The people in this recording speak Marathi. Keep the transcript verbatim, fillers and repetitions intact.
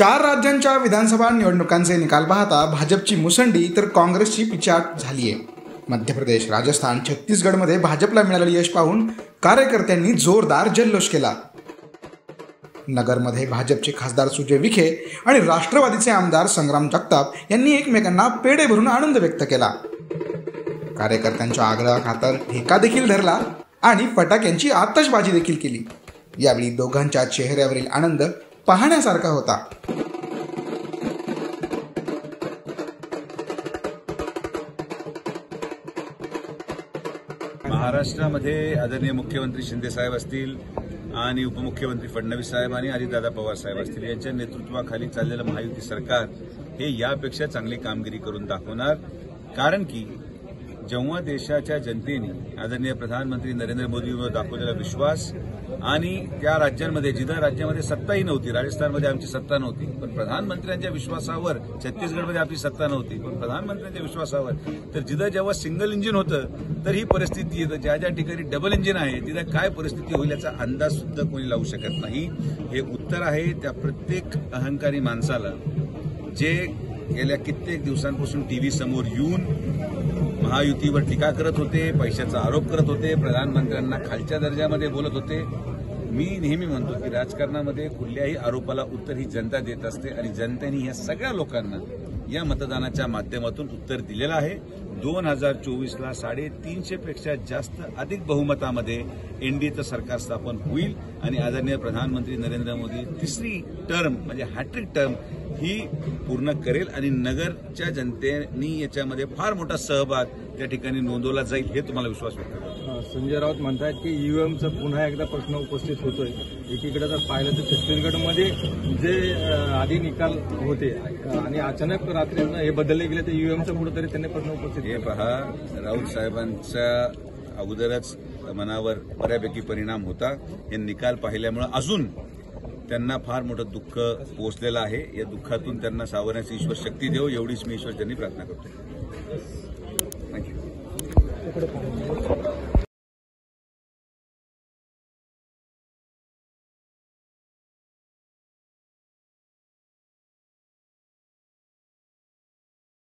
चार राज्यांच्या विधानसभा निवडणुकांचे निकाल पाहता भाजपची मुसंडी तर काँग्रेसची पिछाट झाली आहे। मध्य प्रदेश, राजस्थान, छत्तीसगडमध्ये भाजपला मिळालेले यश पाहून कार्यकर्त्यांनी जोरदार जल्लोष केला। नगरमध्ये भाजपचे खासदार सुजय विखे आणि राष्ट्रवादीचे आमदार संग्राम जगताप यांनी एकमेकांना पेढे भरून आनंद व्यक्त केला। कार्यकर्त्यांच्या आग्रहाखातर ठेका देखील धरला आणि फटाक्यांची आतषबाजी देखील केली। यावेळी दोघांच्या चेहऱ्यावरील आनंद पाहण्यासारखा होता। महाराष्ट्रामध्ये आदरणीय मुख्यमंत्री शिंदे साहेब असतील आणि उपमुख्यमंत्री फडणवीस साहेब आणि अजितदादा पवार साहेब असतील यांच्या नेतृत्वाखाली चाललेलं महायुती सरकार हे यापेक्षा चांगली कामगिरी करून दाखवणार। कारण की जेव्हा देशाच्या जनतेने आदरणीय प्रधानमंत्री नरेंद्र मोदींवर दाखवलेला विश्वास आणि त्या राज्यांमध्ये जिथं राज्यामध्ये सत्ताही नव्हती, राजस्थानमध्ये आमची सत्ता नव्हती, पण प्रधानमंत्र्यांच्या विश्वासावर, छत्तीसगडमध्ये आपली सत्ता नव्हती पण प्रधानमंत्र्यांच्या विश्वासावर, तर जिथं जेव्हा सिंगल इंजिन होतं तर ही परिस्थिती येतं। ज्या ज्या ठिकाणी डबल इंजिन आहे तिथं काय परिस्थिती होईल याचा अंदाज सुद्धा कोणी लावू शकत नाही। हे उत्तर आहे त्या प्रत्येक अहंकारी माणसाला जे गेल्या कित्येक दिवसांपासून टीव्ही समोर येऊन महायुतीवर टीका करत होते, पैशाचा आरोप करत होते, प्रधानमंत्र्यांना खालच्या दर्जामध्ये बोलत होते। मी नेहमी म्हणतो की राजकारणामध्ये कुठल्याही आरोपाला उत्तर ही जनता देत असते आणि जनतेने या सगळ्या लोकांना या मतदानाच्या माध्यमातून उत्तर दिलेलं आहे। दोन हजार चोवीसला साडेतीनशे पेक्षा जास्त अधिक बहुमतामध्ये एनडीएचं सरकार स्थापन होईल आणि आदरणीय प्रधानमंत्री नरेंद्र मोदी तिसरी टर्म म्हणजे हॅट्रिक टर्म ही पूर्ण करेल आणि नगरच्या जनतेने याच्यामध्ये फार मोठा सहभाग त्या ठिकाणी नोंदवला जाईल हे तुम्हाला विश्वास व्यक्त करतो। संजय राऊत म्हणतात की ईव्हीएमचा पुन्हा एकदा प्रश्न उपस्थित होतोय। एकीकडे जर पाहिलं तर छत्तीसगडमध्ये जे आधी निकाल होते आणि अचानक रात्रीनं हे बदलले गेले तर ईव्हीएमचा कुठेतरी त्यांनी प्रश्न उपस्थित हे पहा, राऊत साहेबांच्या अगोदरच मनावर बऱ्यापैकी परिणाम होता। हे निकाल पाहिल्यामुळे अजून त्यांना फार मोठं दुःख पोहोचलेलं आहे। या दुःखातून त्यांना सावरण्याची ईश्वर शक्ती देव एवढीच मी ईश्वर त्यांनी प्रार्थना करतो। थँक्यू।